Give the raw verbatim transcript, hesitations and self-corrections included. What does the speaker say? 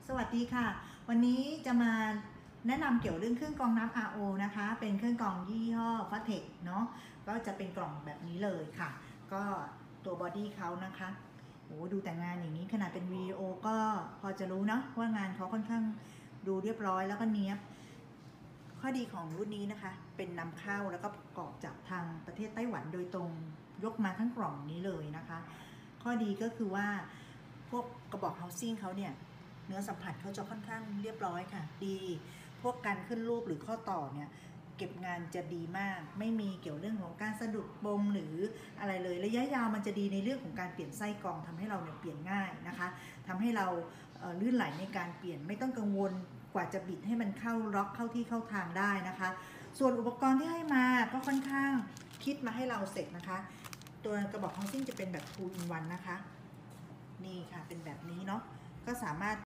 สวัสดีค่ะวันนี้จะมาแนะนำเกี่ยวเรื่องเครื่องกรองน้ำ อาร์ โอ นะคะเป็นเครื่องกรองยี่ห้อ Fatec เนาะก็จะเป็นกล่องแบบนี้เลยค่ะก็ตัวบอดี้เขานะคะโอ้ดูแต่งานอย่างนี้ขนาดเป็นวิดีโอก็พอจะรู้เนาะว่างานเขาค่อนข้างดูเรียบร้อยแล้วก็เนี้ยบข้อดีของรุ่นนี้นะคะเป็นนำเข้าแล้วก็ประกอบจากทางประเทศไต้หวันโดยตรงยกมาทั้งกล่องนี้เลยนะคะข้อดีก็คือว่าพวกกระบอก housing เขาเนี่ยเนื้อสัมผัสเขาจะค่อนข้างเรียบร้อยค่ะดีพวกการขึ้นรูปหรือข้อต่อเนี่ยเก็บงานจะดีมากไม่มีเกี่ยวเรื่องของการสะดุดปมหรืออะไรเลยระยะยาวมันจะดีในเรื่องของการเปลี่ยนไส้กรองทำให้เราเนี่ยเปลี่ยนง่ายนะคะทำให้เราเอ่อลื่นไหลในการเปลี่ยนไม่ต้องกังวลกว่าจะบิดให้มันเข้าล็อกเข้าที่เข้าทางได้นะคะส่วนอุปกรณ์ที่ให้มาก็ค่อนข้างคิดมาให้เราเสร็จนะคะตัวกระบอก housing จะเป็นแบบ two in one นะคะนี่ค่ะเป็นแบบนี้เนาะก็สามารถ